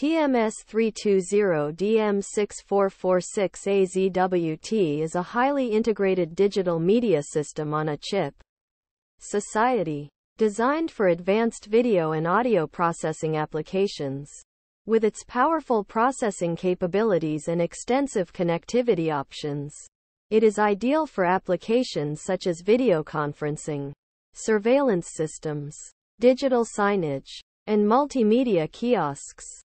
TMS320DM6446AZWT is a highly integrated digital media system on a chip. Society. Designed for advanced video and audio processing applications. With its powerful processing capabilities and extensive connectivity options, it is ideal for applications such as video conferencing, surveillance systems, digital signage, and multimedia kiosks.